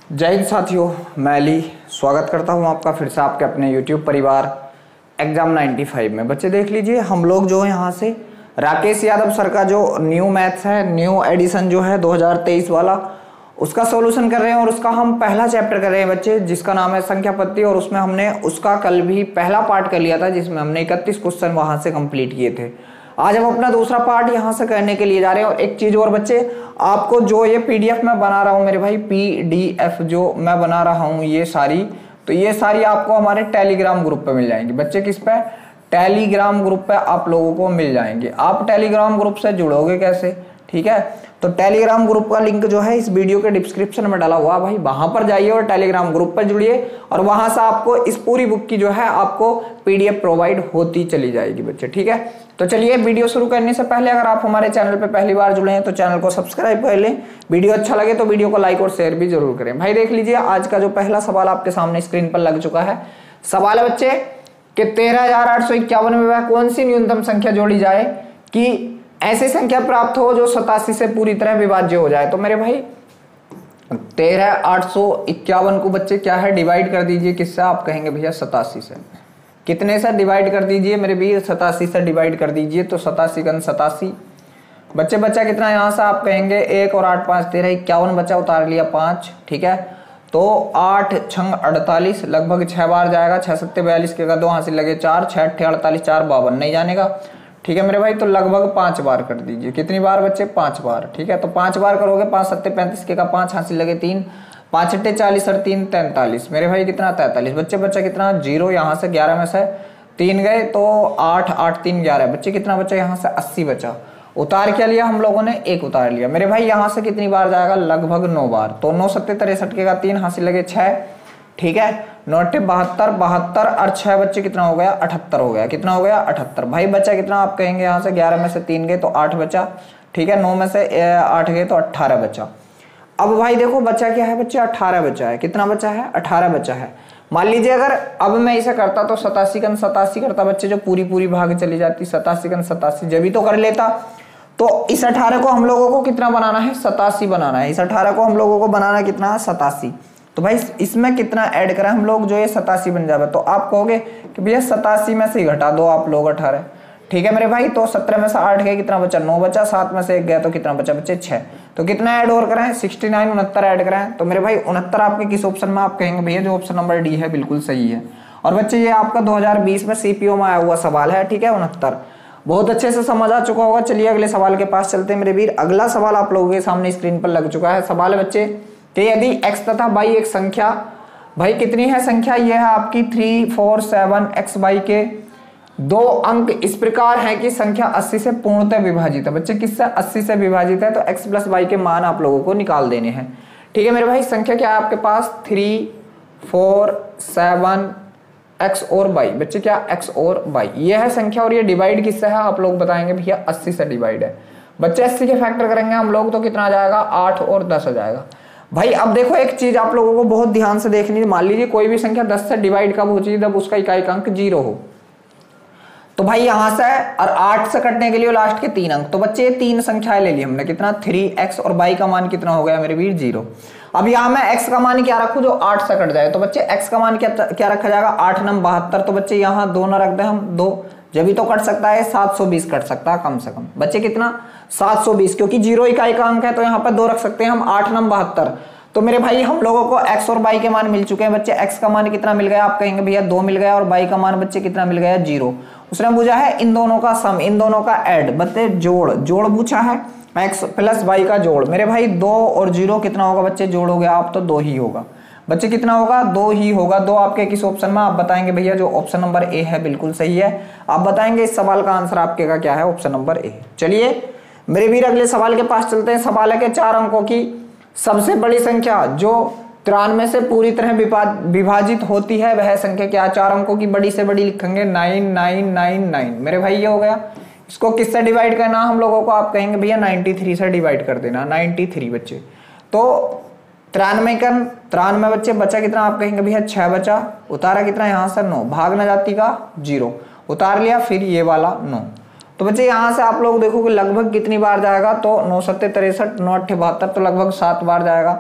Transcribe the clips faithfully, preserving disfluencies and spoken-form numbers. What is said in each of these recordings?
जय हिंद साथियों, मैं अली स्वागत करता हूं आपका फिर से आपके अपने यूट्यूब परिवार एग्जाम पचानवे में। बच्चे देख लीजिए, हम लोग जो है यहाँ से राकेश यादव सर का जो न्यू मैथ्स है, न्यू एडिशन जो है दो हज़ार तेईस वाला, उसका सॉल्यूशन कर रहे हैं और उसका हम पहला चैप्टर कर रहे हैं बच्चे, जिसका नाम है संख्या पद्धति। और उसमें हमने उसका कल भी पहला पार्ट कर लिया था, जिसमें हमने इकतीस क्वेश्चन वहां से कंप्लीट किए थे। आज हम अपना दूसरा पार्ट यहाँ से करने के लिए जा रहे हैं। और एक चीज और बच्चे, आपको जो ये पीडीएफ मैं बना रहा हूँ मेरे भाई, पीडीएफ जो मैं बना रहा हूँ ये सारी, तो ये सारी आपको हमारे टेलीग्राम ग्रुप पे मिल जाएंगी बच्चे। किस पे? टेलीग्राम ग्रुप पे आप लोगों को मिल जाएंगे। आप टेलीग्राम ग्रुप से जुड़ोगे कैसे? ठीक है, तो टेलीग्राम ग्रुप का लिंक जो है इस वीडियो के डिस्क्रिप्शन में डाला हुआ भाई, वहां पर जाइए और टेलीग्राम ग्रुप पर जुड़िए और वहां से आपको इस पूरी बुक की जो है आपको पीडीएफ प्रोवाइड होती चली जाएगी बच्चे। ठीक है, तो चलिए वीडियो शुरू करने से पहले अगर आप हमारे चैनल पे पहली बार जुड़े हैं तो चैनल को सब्सक्राइब कर लें। वीडियो अच्छा लगे तो वीडियो को लाइक और शेयर भी जरूर करें। भाई देख लीजिए, आज का जो पहला सवाल आपके सामने स्क्रीन पर लग चुका है। सवाल है बच्चे कि तेरह हजार आठ सौ इक्यावन में वह कौन सी न्यूनतम संख्या जोड़ी जाए कि ऐसी संख्या प्राप्त हो जो सतासी से पूरी तरह विभाज्य हो जाए। तो मेरे भाई तेरह आठ सौ इक्यावन को बच्चे क्या है, डिवाइड कर दीजिए किससे? आप कहेंगे भैया सतासी से। कितने से डिवाइड कर दीजिए मेरे भी? सतासी से डिवाइड कर दीजिए। तो सतासी गन सतासी बच्चे, बच्चा कितना यहाँ से? आप कहेंगे एक और आठ पांच तेरह इक्यावन, बच्चा उतार लिया पांच। ठीक है, तो आठ छंग अड़तालीस, लगभग छह बार जाएगा। छह सत्ते बयालीस के दो हासिल लगे चार, छह अट्ठे अड़तालीस, चार बावन नहीं जानेगा। ठीक है मेरे भाई, तो लगभग पांच बार कर दीजिए। कितनी बार बच्चे? पांच बार। ठीक है, तो पांच बार करोगे, पांच सत्ते पैंतीस के का पांच हासिल लगे तीन, पांच अट्ठे चालीस और तीन तैंतालीस मेरे भाई, कितना? तैंतालीस। बच्चे बच्चा कितना? जीरो। यहाँ से ग्यारह में से तीन गए तो आठ, आठ तीन ग्यारह, बच्चे कितना बच्चा? यहाँ से अस्सी बचा। उतार क्या लिया हम लोगों ने? एक उतार लिया मेरे भाई। यहाँ से कितनी बार जाएगा? लगभग नौ बार। तो नौ सत्ते तिरसठ के का तीन हासिल लगे छह। ठीक है, नौ अट्ठे बहत्तर, बहत्तर और छह बच्चे कितना हो गया? अठहत्तर हो गया। कितना हो गया? अठहत्तर। भाई बच्चा कितना? आप कहेंगे यहाँ से ग्यारह में से तीन गए तो आठ बचा। ठीक है, नौ में से आठ गए तो अट्ठारह बचा। अब भाई देखो बच्चा क्या है बच्चे? अठारह बचा है। कितना बचा है? अठारह बचा है। मान लीजिए अगर अब मैं इसे करता तो सतासी कन सतासी करता बच्चे, जो पूरी पूरी भाग चली जाती, सतासी कन सतासी जब भी तो कर लेता। तो इस अठारह को हम लोगों को कितना बनाना है? सतासी बनाना है। इस अठारह को हम लोगों को बनाना कितना है? सतासी। तो भाई इसमें कितना ऐड करें हम लोग जो ये सतासी बन जाए? तो आप कहोगे कि भैया सतासी में से ही घटा दो आप लोग अठारह। ठीक है मेरे भाई, तो सत्रह में से आठ गए, कितना बचा? नौ बचा। सात में से एक गया तो कितना बचा बच्चे? छह। तो कितना ऐड और करें? सिक्सटी नाइन, उनहत्तर ऐड करें। तो मेरे भाई उनहत्तर आपके किस ऑप्शन में? आप कहेंगे भैया जो ऑप्शन नंबर डी है बिल्कुल सही है। और बच्चे ये आपका दो हजार बीस में सीपीओ में आया हुआ सवाल है। ठीक है, उनहत्तर बहुत अच्छे से समझ आ चुका होगा। चलिए अगले सवाल के पास चलते हैं मेरे वीर। अगला सवाल आप लोगों के सामने स्क्रीन पर लग चुका है। सवाल है बच्चे कि यदि x तथा y एक संख्या, भाई कितनी है संख्या? ये है आपकी three four seven X Y के दो अंक इस प्रकार है कि संख्या अस्सी से पूर्णतः विभाजित है। बच्चे किससे? अस्सी से विभाजित है। तो x प्लस वाई के मान आप लोगों को निकाल देने हैं। ठीक है मेरे भाई, संख्या क्या है आपके पास? थ्री फोर सेवन एक्स और वाई। बच्चे क्या? x और y ये है संख्या। और ये डिवाइड किससे है? आप लोग बताएंगे भैया अस्सी से डिवाइड है। बच्चे अस्सी के फैक्टर करेंगे हम लोग तो कितना आ जाएगा? आठ और दस हो जाएगा। भाई अब देखो एक चीज आप लोगों को बहुत ध्यान से देखनी है। मान लीजिए कोई भी संख्या दस से डिवाइड कब होती है? जब उसका इकाई अंक जीरो हो। तो भाई यहां से और आठ से कटने के लिए लास्ट के तीन अंक। तो बच्चे ये तीन संख्याएं ले ली हमने। कितना? थ्री एक्स और वाई का मान कितना हो गया मेरे वीर? जीरो। अब यहां मैं एक्स का मान क्या रखूं जो आठ से कट जाए? तो बच्चे एक्स का मान क्या क्या रखा जाएगा? आठ नम बहत्तर। तो बच्चे यहाँ दो न रख दें हम, दो जब भी तो कट सकता है। सात सौ बीस कट सकता है कम से कम। बच्चे कितना? सात सौ बीस, क्योंकि जीरो इकाई का अंक है तो यहाँ पर दो रख सकते हैं हम। आठ नम बहत्तर। तो मेरे भाई हम लोगों को x और y के मान मिल चुके हैं बच्चे। x का मान कितना मिल गया? आप कहेंगे भैया दो मिल गया। और y का मान बच्चे कितना मिल गया? जीरो। उसने पूछा है इन दोनों का सम, इन दोनों का ऐड, बच्चे जोड़। जोड़ पूछा है x प्लस y का जोड़। मेरे भाई दो और जीरो कितना होगा बच्चे? जोड़ोगे आप तो दो ही होगा। बच्चे कितना होगा? दो ही होगा। दो आपके किस ऑप्शन में? आप बताएंगे भैया जो ऑप्शन नंबर ए है बिल्कुल सही है। आप बताएंगे इस सवाल का आंसर आपके का क्या है? Option number A. चलिए मेरे वीर अगले सवाल के पास चलते हैं। सवाल है कि चार अंकों की सबसे बड़ी संख्या जो तिरानवे से पूरी तरह विभाजित होती है वह संख्या क्या? चार अंकों की बड़ी से बड़ी लिखेंगे नाइन नाइन नाइन नाइन। मेरे भाई ये हो गया। इसको किससे डिवाइड करना हम लोगों को? आप कहेंगे भैया तिरानवे से डिवाइड कर देना। तिरानवे बच्चे तो तिरानवे का तिरानवे बच्चे बचा कितना? आप कहेंगे भैया छह बचा। उतारा कितना यहाँ से? नौ। भाग न जाती का जीरो, उतार लिया। फिर ये वाला नौ। तो बच्चे यहाँ से आप लोग देखो कि लगभग कितनी बार जाएगा? तो नौ सत्ते तिरसठ, नौ अट्ठे बहत्तर, तो लगभग सात बार जाएगा।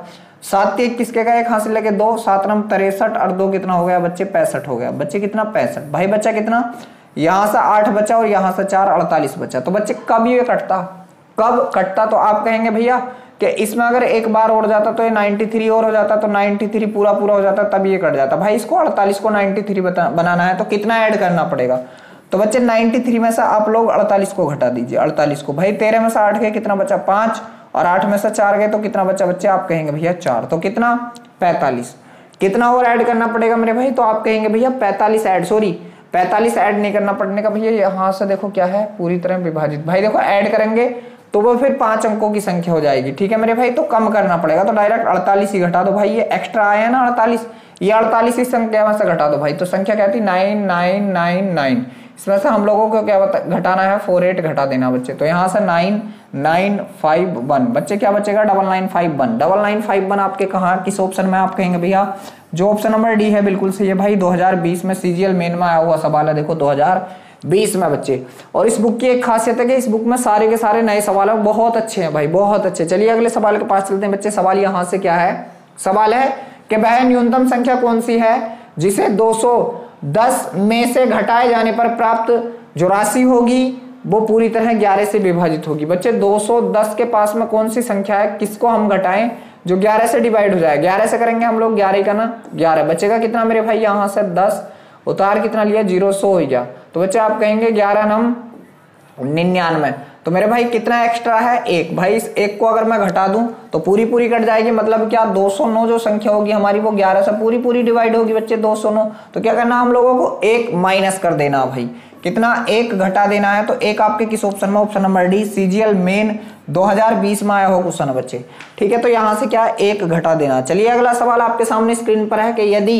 सात तीन किसके का, एक हासिल लगे दो, सात नम तिरसठ और दो कितना हो गया बच्चे, पैंसठ हो गया बच्चे, कितना पैंसठ। भाई बच्चा कितना, यहां से आठ बचा और यहां से चार, अड़तालीस बचा। तो बच्चे कब ये कटता, कब कटता, तो आप कहेंगे भैया कि इसमें अगर एक बार और जाता तो ये तिरानवे और हो जाता, तो तिरानवे पूरा पूरा हो जाता तब ये कट जाता। भाई इसको अड़तालीस को तिरानवे बनाना है तो कितना ऐड करना पड़ेगा, तो बच्चे तिरानवे में से आप लोग अड़तालीस को घटा दीजिए, अड़तालीस को। भाई तेरह में से आठ गए कितना बचा, पांच, और आठ में से चार गए तो कितना बचा बच्चे, आप कहेंगे भैया चार, तो कितना पैंतालीस। कितना और ऐड करना पड़ेगा मेरे भाई, तो आप कहेंगे भैया पैंतालीस ऐड, सॉरी पैंतालीस ऐड नहीं करना पड़ने का भैया, यहाँ से देखो क्या है पूरी तरह विभाजित। भाई देखो ऐड करेंगे तो वो फिर पांच अंकों की संख्या हो जाएगी, ठीक है मेरे भाई, तो कम करना पड़ेगा, तो डायरेक्ट अड़तालीस ही घटा दो। भाई ये एक्स्ट्रा आया ना अड़तालीस, ये अड़तालीस इस संख्या में से घटा दो भाई, तो संख्या क्या थी नाइन नाइन नाइन नाइन, इसमें से हम लोगों को क्या घटाना है, फोर एट घटा देना बच्चे, तो यहाँ से नाइन नाइन फाइव वन बच्चे क्या बचेगा, double nine five one. Double nine five one आपके कहाँ किस ऑप्शन में, आप कहेंगे भैया जो ऑप्शन नंबर डी है बिल्कुल सही है भाई, दो हज़ार बीस में सीजीएल मेन में आया हुआ सवाल है, देखो दो हज़ार बीस में बच्चे। और इस बुक की एक खासियत है कि इस बुक में सारे के सारे नए सवाल है, बहुत अच्छे हैं भाई, बहुत अच्छे। चलिए अगले सवाल के पास चलते हैं बच्चे। सवाल यहाँ से क्या है, सवाल है कि वह न्यूनतम संख्या कौन सी है जिसे दो सौ दस में से घटाए जाने पर प्राप्त जो राशि होगी वो पूरी तरह ग्यारह से विभाजित होगी। बच्चे दो सौ दस के पास में कौन सी संख्या है, किसको हम घटाएं जो ग्यारह से डिवाइड हो जाए, ग्यारह से करेंगे हम लोग, ग्यारह का ना ग्यारह बचेगा कितना मेरे भाई, यहाँ से दस उतार कितना लिया, जीरो, सौ हो गया, तो बच्चे आप कहेंगे ग्यारह नम निन्यानवे, तो मेरे भाई कितना एक्स्ट्रा है, एक। भाई इस एक को अगर मैं घटा दूं तो पूरी पूरी कट जाएगी, मतलब क्या दो सौ नौ जो संख्या होगी हमारी वो ग्यारह से पूरी पूरी डिवाइड होगी बच्चे, दो सौ नौ। तो क्या करना हम लोगों को, एक माइनस कर देना भाई, कितना, एक घटा देना है। तो एक आपके किस ऑप्शन में, option number D CGL main दो हज़ार बीस में आया हो क्वेश्चन है बच्चे, ठीक है। तो यहाँ से क्या एक घटा देना। चलिए अगला सवाल आपके सामने स्क्रीन पर है कि यदि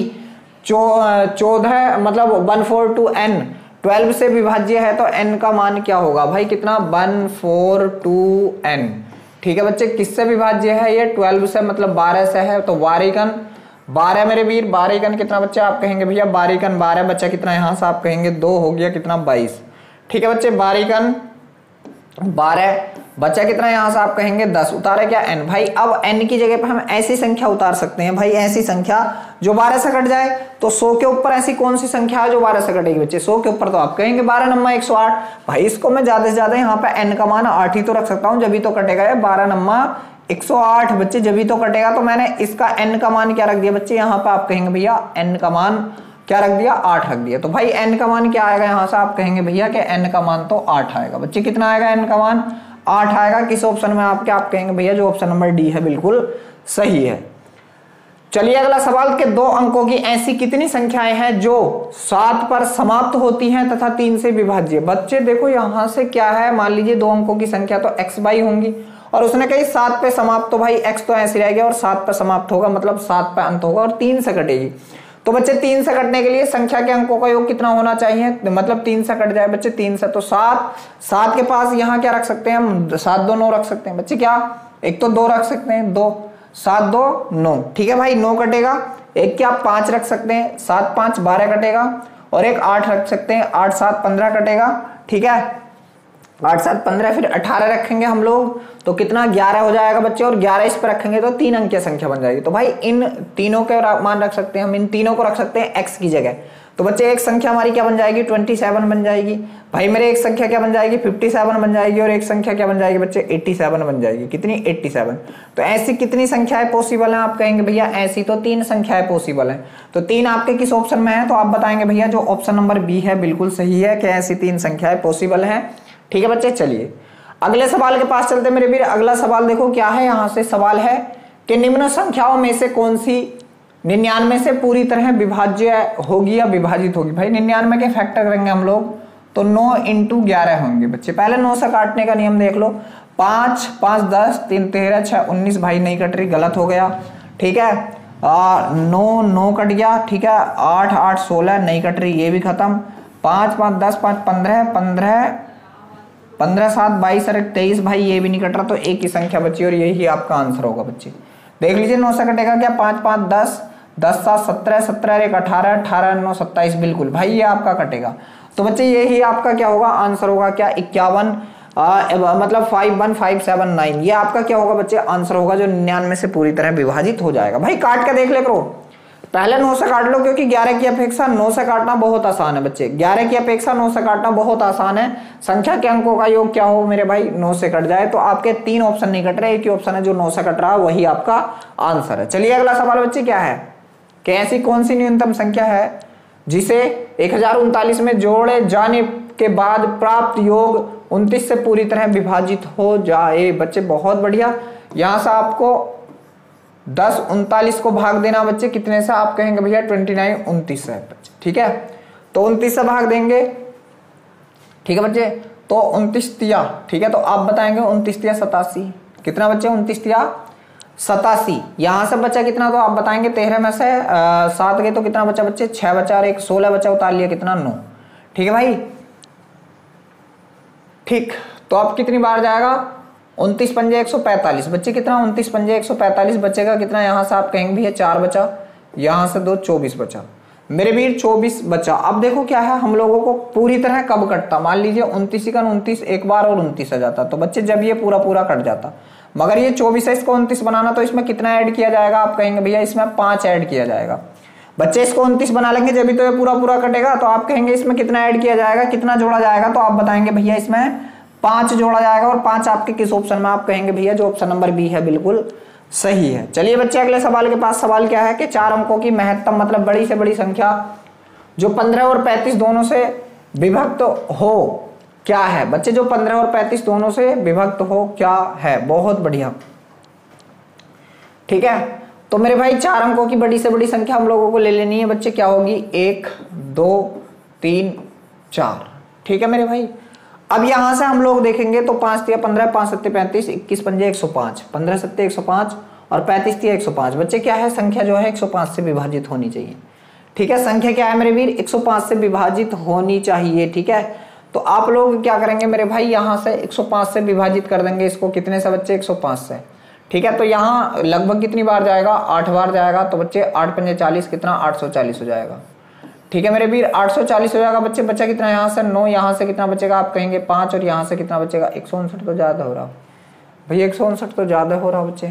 चौदह मतलब one four two N twelve से विभाज्य है तो n का मान क्या होगा। भाई कितना, वन फोर टू एन, ठीक है बच्चे। किससे विभाज्य है ये, ट्वेल्व से, मतलब बारह से है, तो बारीकन बारह मेरे वीर, बारीकन कितना बच्चे, आप कहेंगे भैया बारीकन बारह, बच्चा कितना यहाँ से आप कहेंगे दो हो गया, कितना बाईस, ठीक है बच्चे। बारीकन बारह बच्चा कितना, यहाँ से आप कहेंगे दस, उतारे क्या n। भाई अब n की जगह पर हम ऐसी संख्या उतार सकते हैं भाई, ऐसी संख्या जो बारह से कट जाए, तो सौ के ऊपर ऐसी कौन सी संख्या है जो बारह से कटेगी बच्चे, सौ के ऊपर, तो आप कहेंगे बारह नम्मा एक सौ आठ। भाई इसको मैं ज्यादा से ज्यादा यहाँ पे n का मान आठ ही तो रख सकता हूँ, जब भी तो कटेगा ये बारह नम्मा एक सौ आठ बच्चे, जब भी तो कटेगा। तो मैंने इसका n का मान क्या रख दिया बच्चे, यहाँ पे आप कहेंगे भैया n का मान क्या रख दिया, आठ रख दिया। तो भाई n का मान क्या आएगा, यहाँ से आप कहेंगे भैया कि n का मान तो आठ आएगा बच्चे, कितना आएगा n का मान, आठ आएगा। किस ऑप्शन में, आपके आप कहेंगे भैया जो ऑप्शन नंबर डी है बिल्कुल सही है। चलिए अगला सवाल के दो अंकों की ऐसी कितनी संख्याएं हैं जो सात पर समाप्त होती हैं तथा तीन से विभाज्य। बच्चे देखो यहाँ से क्या है, मान लीजिए दो अंकों की संख्या तो एक्स बाई होंगी, और उसने कही सात पे समाप्त, तो भाई एक्स तो ऐसे रहेगा और सात पे समाप्त होगा, मतलब सात पे अंत होगा और तीन से कटेगी। तो बच्चे तीन से कटने के लिए संख्या के अंकों का योग कितना होना चाहिए, मतलब तीन से कट जाए बच्चे, तीन से, तो सात, सात के पास यहाँ क्या रख सकते हैं हम, सात दो नौ रख सकते हैं बच्चे, क्या एक तो दो रख सकते हैं, दो, सात दो नौ, ठीक है भाई, नौ कटेगा। एक क्या पांच रख सकते हैं, सात पांच बारह कटेगा, और एक आठ रख सकते हैं, आठ सात पंद्रह कटेगा, ठीक है, आठ सात पंद्रह, फिर अठारह रखेंगे हम लोग तो कितना, ग्यारह हो जाएगा बच्चे, और ग्यारह इस पर रखेंगे तो तीन अंकीय संख्या बन जाएगी। तो भाई इन तीनों के मान रख सकते हैं हम, इन तीनों को रख सकते हैं x की जगह। तो बच्चे एक संख्या हमारी क्या बन जाएगी, सत्ताईस बन जाएगी। भाई मेरे एक संख्या क्या बन जाएगी, सत्तावन बन जाएगी, और एक संख्या क्या बन जाएगी बच्चे, सत्तासी बन जाएगी। कितनी, सत्तासी। तो ऐसी कितनी संख्याएं पॉसिबल हैं, आप कहेंगे भैया ऐसी तो तीन संख्याएं पॉसिबल हैं। तो तीन आपके किस ऑप्शन में है, तो आप बताएंगे भैया जो ऑप्शन नंबर बी है बिल्कुल सही है कि ऐसी तीन संख्याएं पॉसिबल हैं, ठीक है बच्चे। चलिए अगले सवाल के पास चलते मेरे वीर। अगला सवाल देखो क्या है, यहाँ से सवाल है कि निम्न संख्याओं में से कौन सी निन्यानवे से पूरी तरह विभाज्य होगी या विभाजित होगी। भाई निन्यानवे के फैक्टर करेंगे हम लोग तो नौ इंटू ग्यारह होंगे बच्चे। पहले नौ से काटने का नियम देख लो, पांच पांच दस, तीन तेरह, छह उन्नीस, भाई नहीं कट रही, गलत हो गया, ठीक है। आ, नौ नौ कट गया, ठीक है, आठ आठ सोलह, नहीं कट रही, ये भी खत्म, पांच पांच दस, पांच पंद्रह, पंद्रह पंद्रह सात बाईस और तेईस, भाई ये भी नहीं कट रहा, तो एक ही संख्या बची और यही आपका आंसर होगा बच्चे। देख लीजिए नौ से कटेगा क्या, पांच पांच दस, दस सात सत्रह, सत्रह एक अठारह, अठारह नौ सत्ताईस, बिल्कुल भाई ये आपका कटेगा। तो बच्चे यही आपका क्या होगा, आंसर होगा क्या, इक्यावन। आ, मतलब five one five seven nine, ये आपका क्या होगा बच्चे आंसर होगा जो निन्यानवे से पूरी तरह विभाजित हो जाएगा। भाई काट के देख ले करो, पहले नौ से काट लो क्योंकि ग्यारह की अपेक्षा नौ से काटना बहुत आसान है बच्चे, ग्यारह की अपेक्षा नौ से काटना बहुत आसान है। संख्या के अंकों का योग क्या हो मेरे भाई, नौ से कट जाए। तो आपके तीन ऑप्शन नहीं कट रहे, एक ही ऑप्शन है जो नौ से कट रहा है, वही आपका आंसर है। चलिए अगला सवाल बच्चे क्या है कि ऐसी कौन सी न्यूनतम संख्या है जिसे एक हजार उनतालीस में जोड़े जाने के बाद प्राप्त योग उनतीस से पूरी तरह विभाजित हो जाए। बच्चे बहुत बढ़िया, यहां से आपको दस उनतालीस को भाग देना बच्चे कितने से, आप कहेंगे भैया ट्वेंटी नाइन उनतीस है बच्चे, ठीक है। तो उनतीस से भाग देंगे, ठीक है बच्चे, तो उनतीस तिया, ठीक है, तो आप बताएंगे उनतीस तिया सतासी, कितना बच्चे उनतीस तिया सतासी। यहां से बचा कितना, तो आप बताएंगे तेरह में से आ, सात गए तो कितना बचा बच्चे, छह बचा और एक सोलह बचा, उतार लिया कितना, नौ, ठीक है भाई, ठीक। तो अब कितनी बार जाएगा, उनतीस पंजे एक सौ पैंतालीस बच्चे, कितना उनतीस पंजे एक सौ पैंतालीस बचेगा कितना, यहां से आप कहेंगे भैया चार बचा, यहां से दो चौबीस बचा मेरे वीर, चौबीस बचा। अब देखो क्या है, हम लोगों को पूरी तरह कब कटता, मान लीजिए उनतीस का उनतीस एक बार और उनतीस आ जाता, तो बच्चे जब ये पूरा पूरा कट जाता, मगर ये चौबीस है, इसको उनतीस बनाना, तो इसमें कितना ऐड किया जाएगा, आप कहेंगे भैया इसमें पांच ऐड किया जाएगा। बच्चे इसको उनतीस बना लेंगे जब भी तो ये पूरा पूरा कटेगा, तो आप कहेंगे इसमें कितना ऐड किया जाएगा, कितना जोड़ा जाएगा, तो आप बताएंगे भैया इसमें पांच जोड़ा जाएगा। और पांच आपके किस ऑप्शन में, आप कहेंगे भैया जो ऑप्शन नंबर बी है बिल्कुल सही है। चलिए बच्चे अगले सवाल के पास, सवाल क्या है कि चार अंकों की महत्तम मतलब बड़ी से बड़ी संख्या जो पंद्रह और पैंतीस दोनों से विभक्त हो क्या है। बच्चे जो पंद्रह और पैंतीस दोनों से विभक्त हो क्या है, बहुत बढ़िया, ठीक है। तो मेरे भाई चार अंकों की बड़ी से बड़ी संख्या हम लोगों को ले लेनी है बच्चे, क्या होगी, एक दो तीन चार, ठीक है मेरे भाई। अब यहां से हम लोग देखेंगे तो पांच तिया पंद्रह, पांच सत्ते पैंतीस, इक्कीस पंजे एक सौ पांच, पंद्रह सत्ते एक सौ पांच और पैंतीस तिया एक सौ पांच। बच्चे क्या है, संख्या जो है एक सौ पांच से विभाजित होनी चाहिए, ठीक है। संख्या क्या है मेरे वीर, एक सौ पांच से विभाजित होनी चाहिए, ठीक है। तो आप लोग क्या करेंगे मेरे भाई, यहां से एक सौ पांच से विभाजित कर देंगे इसको, कितने से बच्चे, एक सौ पांच से, ठीक है। तो यहाँ लगभग कितनी बार जाएगा, आठ बार जाएगा, तो बच्चे आठ पंजे चालीस, कितना आठ सौ चालीस हो जाएगा, ठीक है मेरे वीर, आठ सौ चालीस हो जाएगा बच्चे। बच्चा कितना यहाँ से नौ, यहाँ से कितना बचेगा, आप कहेंगे पांच, और यहाँ से कितना बचेगा, एक सौ उनसठ तो ज्यादा हो रहा भैया, एक सौ उनसठ तो ज्यादा हो रहा बच्चे,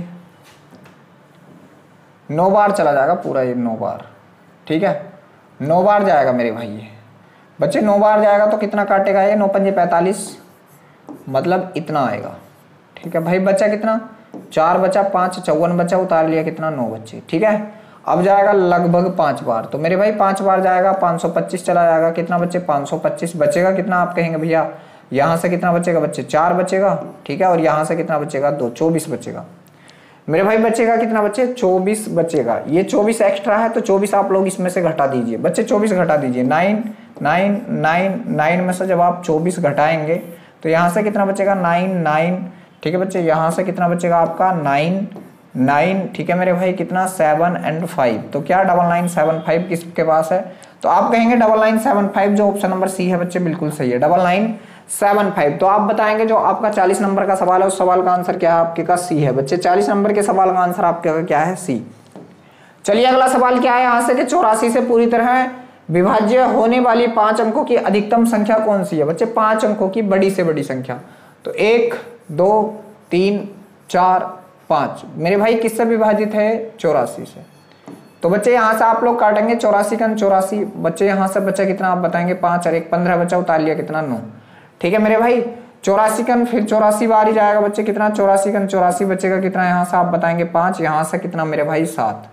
नौ बार चला जाएगा पूरा ये, नौ बार, ठीक है, नौ बार जाएगा मेरे भाई ये बच्चे, नौ बार जाएगा तो कितना काटेगा ये, नौ पंजे पैंतालीस, मतलब इतना आएगा, ठीक है भाई। बच्चा कितना, चार बचा, पांच चौवन बचा, उतार लिया कितना, नौ बच्चे, ठीक है। अब जाएगा लगभग पांच बार, तो मेरे भाई पांच बार जाएगा, पांच सौ पच्चीस चला जाएगा, कितना बच्चे, पांच सौ पच्चीस बचेगा कितना, आप कहेंगे भैया यहाँ से कितना बचेगा बच्चे, चार बचेगा, ठीक है। और यहाँ से कितना बचेगा, दो, चौबीस बचेगा मेरे भाई। बचेगा कितना बच्चे, चौबीस बचेगा। ये चौबीस एक्स्ट्रा है तो चौबीस आप लोग इसमें से घटा दीजिए बच्चे, चौबीस घटा दीजिए, नाइन नाइन नाइन नाइन में से जब आप चौबीस घटाएंगे तो यहाँ से कितना बचेगा, नाइन नाइन, ठीक है बच्चे। यहाँ से कितना बचेगा आपका, नाइन नाइन, ठीक है मेरे भाई, कितना, सेवन एंड फाइव। तो क्या डबल नाइन सेवन फाइव किसके पास है, तो आप कहेंगे डबल नाइन सेवन फाइव, जो ऑप्शन नंबर सी है बच्चे बिल्कुल सही है, डबल नाइन सेवन फाइव। तो आप बताएंगे जो आपका चालीस नंबर का सवाल है उस सवाल का आंसर क्या है, आपके का सी है बच्चे, चालीस नंबर के सवाल का आंसर आपके का क्या है, सी। चलिए अगला सवाल क्या है यहाँ से कि चौरासी से पूरी तरह विभाज्य होने वाली पांच अंकों की अधिकतम संख्या कौन सी है बच्चे, पांच अंकों की बड़ी से बड़ी संख्या। तो एक दो तीन चार पांच मेरे भाई किससे विभाजित है, चौरासी से। तो बच्चे यहाँ से आप लोग काटेंगे, चौरासी का चौरासी बच्चे, यहाँ से बच्चा कितना आप बताएंगे, पांच और एक पंद्रह बच्चा, उतार लिया कितना, नौ, ठीक है मेरे भाई। चौरासी का फिर चौरासी बार ही जाएगा बच्चे, कितना, चौरासी का चौरासी बचेगा कितना, यहाँ से आप बताएंगे पांच, यहाँ से कितना मेरे भाई, सात,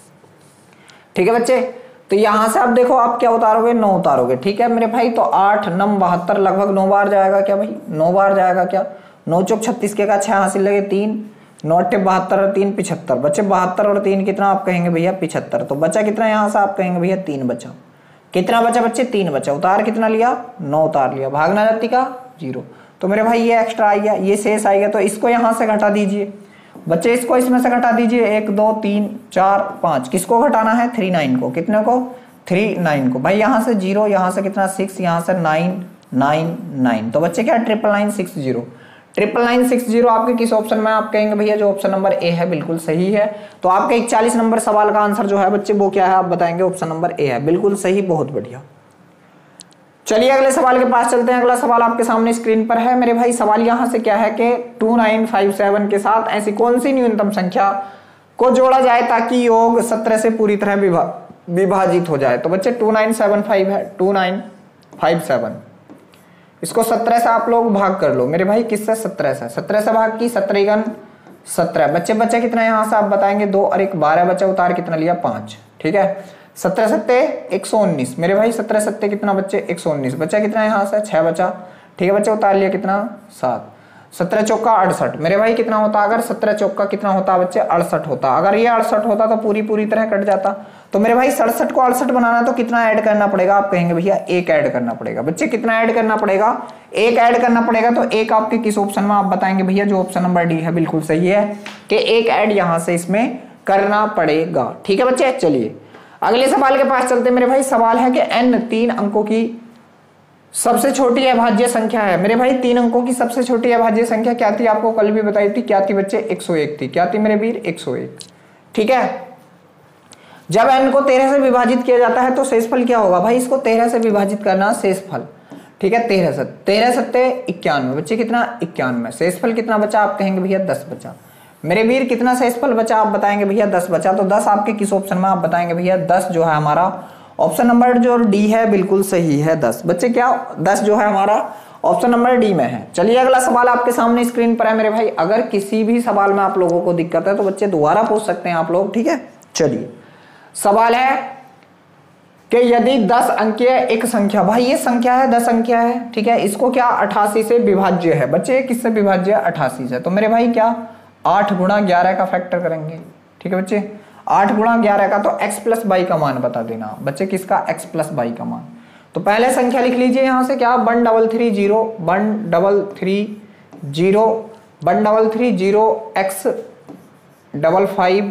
ठीक है बच्चे। तो यहाँ से आप देखो आप क्या उतारोगे, नौ उतारोगे, ठीक है मेरे भाई। तो आठ नम बहत्तर, लगभग नौ बार जाएगा क्या भाई, नौ बार जाएगा क्या, नौ चौक छत्तीस के का छह हासिल लगे तीन, नौ अट्ठे बहत्तर और तीन पिछहत्तर बच्चे, बहत्तर और तीन कितना आप कहेंगे भैया, पिछहत्तर। तो बचा कितना यहाँ से आप कहेंगे भैया, तीन बचा, कितना बचा बच्चे, तीन बचा, उतार कितना लिया, नौ उतार लिया, भागना जाति का जीरो। तो मेरे भाई ये एक्स्ट्रा आ गया, ये शेष आएगा, तो इसको यहाँ से घटा दीजिए बच्चे, इसको इसमें से घटा दीजिए, एक दो तीन चार पांच, किसको घटाना है, थ्री नाइन को, कितने को, थ्री नाइन को भाई। यहाँ से जीरो, यहाँ से कितना, सिक्स, यहाँ से नाइन नाइन नाइन। तो बच्चे क्या, triple nine six zero, triple nine six zero आपके किस ऑप्शन में, आप कहेंगे भैया जो ऑप्शन नंबर ए है बिल्कुल सही है। तो आपके इकतालीस नंबर सवाल का आंसर जो है बच्चे वो क्या है, आप बताएंगे ऑप्शन नंबर ए है, बिल्कुल सही, बहुत बढ़िया। चलिए अगले सवाल के पास चलते हैं। अगला सवाल आपके सामने स्क्रीन पर है मेरे भाई। सवाल यहाँ से क्या है कि टू नाइन फाइव सेवन के साथ ऐसी कौन सी न्यूनतम संख्या को जोड़ा जाए ताकि योग सत्रह से पूरी तरह विभा, विभाजित हो जाए। तो बच्चे टू नाइन सेवन फाइव है, टू नाइन फाइव सेवन, इसको सत्रह से आप लोग भाग कर लो मेरे भाई। किससे? सत्रह से। सत्रह से भाग की सत्रह गन सत्रह, बच्चे बच्चे कितना यहाँ से आप बताएंगे? दो और एक बारह, बच्चा उतार कितना लिया? पांच। ठीक है, सत्रह सत्ते एक सौ उन्नीस मेरे भाई। सत्रह सत्ते कितना बच्चे? एक सौ उन्नीस। बच्चा कितना यहाँ से? छह बचा। ठीक है बच्चे, उतार लिया कितना? सात। सत्रह चौका अड़सठ मेरे भाई। कितना होता अगर सत्रह चौका कितना होता बच्चे? अड़सठ होता। अगर ये अड़सठ होता तो पूरी पूरी तरह कट जाता। तो मेरे भाई सड़सठ को अड़सठ बनाना तो कितना ऐड करना पड़ेगा? आप कहेंगे भैया एक ऐड करना पड़ेगा। बच्चे कितना ऐड करना पड़ेगा? एक ऐड करना पड़ेगा। तो एक आपके किस ऑप्शन में? आप बताएंगे भैया जो ऑप्शन नंबर डी है बिल्कुल सही है कि एक ऐड यहां से इसमें करना पड़ेगा। ठीक है बच्चे, चलिए अगले सवाल के पास चलते मेरे भाई। सवाल है कि एन तीन अंकों की सबसे छोटी अभाज्य संख्या है मेरे भाई। तीन अंकों की सबसे छोटी अभाज्य संख्या क्या थी? आपको कल भी बताई थी। क्या थी बच्चे? एक सौ एक थी। क्या थी मेरे वीर? एक सौ एक। ठीक है, जब n को तेरह से विभाजित किया जाता है तो शेषफल क्या होगा भाई? इसको तेरह से विभाजित करना शेषफल। ठीक है, तेरह सत्ते तेरह सत्ते इक्यानवे बच्चे कितना? इक्यानवे। शेषफल कितना बचा? आप कहेंगे भैया दस बचा। मेरे वीर कितना शेषफल बचा? आप बताएंगे भैया दस बचा। तो दस आपके किस ऑप्शन में? आप बताएंगे भैया दस जो है हमारा ऑप्शन नंबर जो डी है बिल्कुल सही है। दस बच्चे क्या? दस जो है हमारा ऑप्शन नंबर डी में है। चलिए अगला सवाल आपके सामने स्क्रीन पर है मेरे भाई। अगर किसी भी सवाल में आप लोगों को दिक्कत है तो बच्चे दोबारा पूछ सकते हैं आप लोग। ठीक है, चलिए सवाल है कि यदि दस अंकीय एक संख्या, भाई ये संख्या है दस अंकीय है। ठीक है, इसको क्या अठासी से विभाज्य है बच्चे? किससे विभाज्य? अठासी से। तो मेरे भाई क्या आठ गुणा ग्यारह का फैक्टर करेंगे। ठीक है बच्चे, आठ गुणा ग्यारह का तो x प्लस बाई का मान बता देना बच्चे। किसका? x प्लस बाई का मान। तो पहले संख्या लिख लीजिए यहां से क्या? One double three zero one double three zero one double three zero X double five